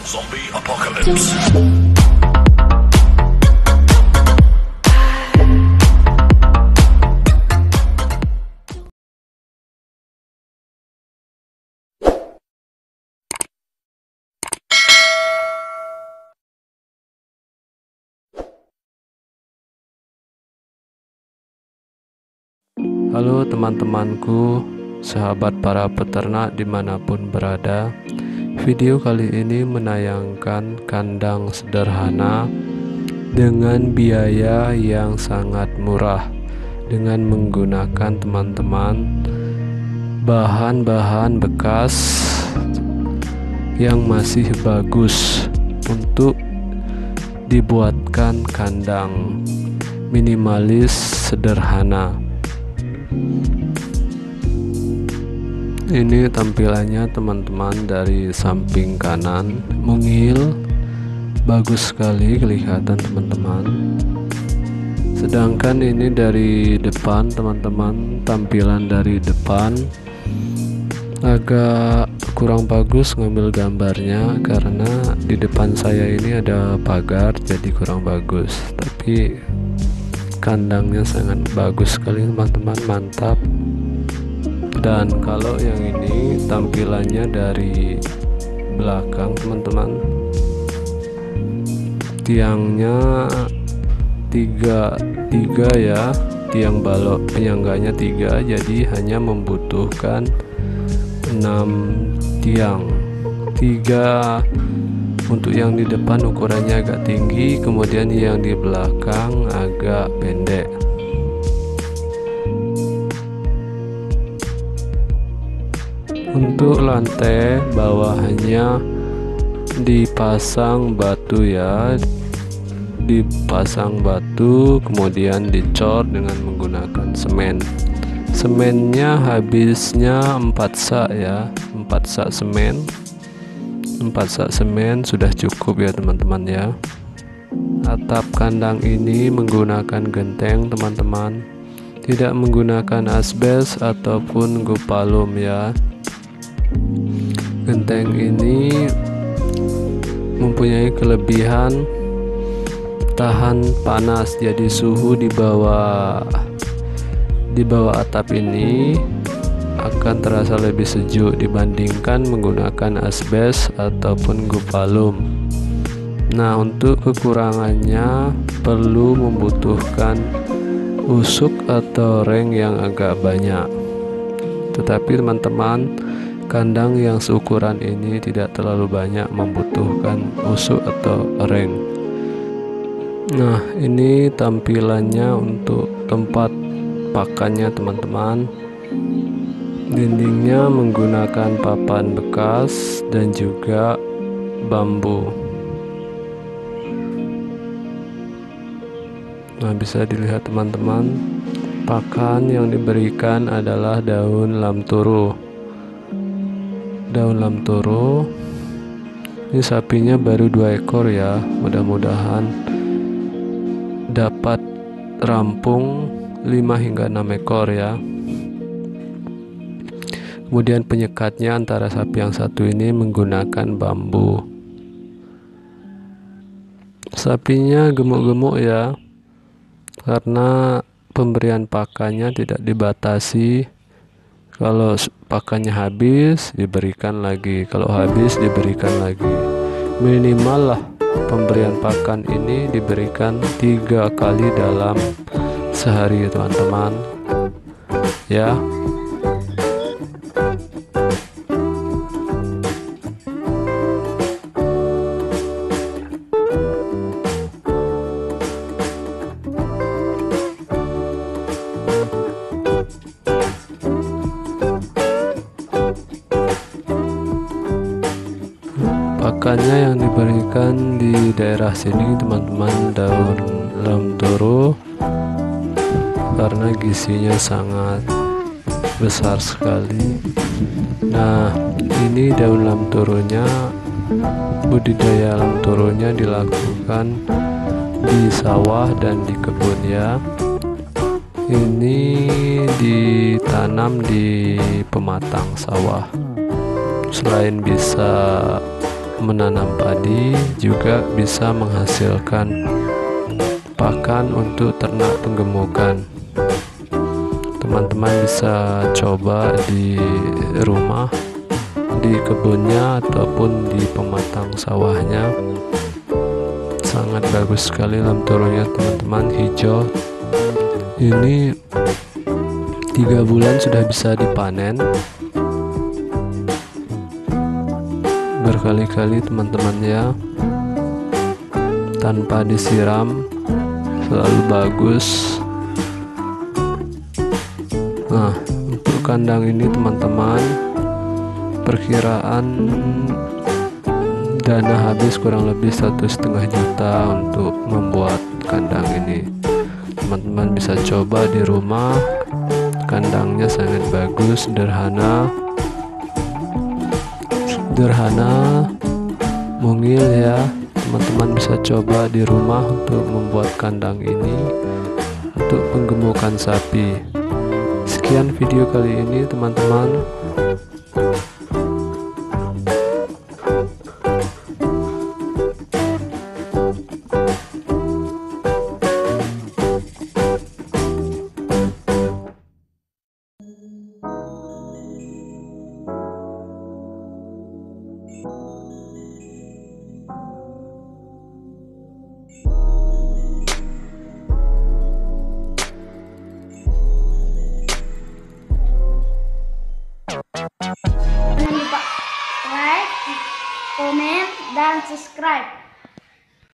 Zombie Apocalypse. Halo teman-temanku, sahabat para peternak dimanapun berada. Video kali ini menayangkan kandang sederhana dengan biaya yang sangat murah, dengan menggunakan teman-teman bahan-bahan bekas yang masih bagus untuk dibuatkan kandang minimalis sederhana. Ini tampilannya teman-teman dari samping kanan, mungil, bagus sekali kelihatan teman-teman. Sedangkan ini dari depan teman-teman, tampilan dari depan agak kurang bagus ngambil gambarnya karena di depan saya ini ada pagar, jadi kurang bagus. Tapi kandangnya sangat bagus sekali teman-teman, mantap. Dan kalau yang ini tampilannya dari belakang teman-teman, tiangnya tiga ya, tiang balok penyangganya 3, jadi hanya membutuhkan 6 tiang. 3 untuk yang di depan ukurannya agak tinggi, kemudian yang di belakang agak pendek. Untuk lantai bawahannya dipasang batu ya, dipasang batu kemudian dicor dengan menggunakan semen. Semennya habisnya 4 sak ya, 4 sak semen. 4 sak semen sudah cukup ya teman-teman ya. Atap kandang ini menggunakan genteng teman-teman, tidak menggunakan asbes ataupun gupalum ya. Genteng ini mempunyai kelebihan tahan panas, jadi suhu di bawah atap ini akan terasa lebih sejuk dibandingkan menggunakan asbes ataupun gupalum. Nah, untuk kekurangannya perlu membutuhkan usuk atau reng yang agak banyak. Tetapi teman-teman, kandang yang seukuran ini tidak terlalu banyak membutuhkan usuk atau reng. Nah, ini tampilannya untuk tempat pakannya teman-teman. Dindingnya menggunakan papan bekas dan juga bambu. Nah, bisa dilihat teman-teman, pakan yang diberikan adalah daun lamtoro. Daun lamtoro. Ini sapinya baru 2 ekor ya, mudah-mudahan dapat rampung 5 hingga 6 ekor ya. Kemudian penyekatnya antara sapi yang satu ini menggunakan bambu. Sapinya gemuk-gemuk ya, karena pemberian pakannya tidak dibatasi. Kalau pakannya habis diberikan lagi, kalau habis diberikan lagi. Minimal lah pemberian pakan ini diberikan 3 kali dalam sehari teman-teman ya. Pakannya yang diberikan di daerah sini teman-teman daun lamtoro, karena gizinya sangat besar sekali. Nah, ini daun lamtoronya, budidaya lamtoronya dilakukan di sawah dan di kebun ya. Ini ditanam di pematang sawah. Selain bisa menanam padi juga bisa menghasilkan pakan untuk ternak penggemukan. Teman-teman bisa coba di rumah, di kebunnya ataupun di pematang sawahnya. Sangat bagus sekali lam turunnya teman-teman, hijau. Ini 3 bulan sudah bisa dipanen. Berkali-kali teman-teman ya, tanpa disiram, selalu bagus. Nah, untuk kandang ini teman-teman, perkiraan dana habis kurang lebih 1,5 juta untuk membuat kandang ini. Teman-teman bisa coba di rumah. Kandangnya sangat bagus, sederhana, mungil ya. Teman-teman bisa coba di rumah untuk membuat kandang ini untuk penggemukan sapi. Sekian video kali ini teman-teman. Jangan lupa like, komen, dan subscribe.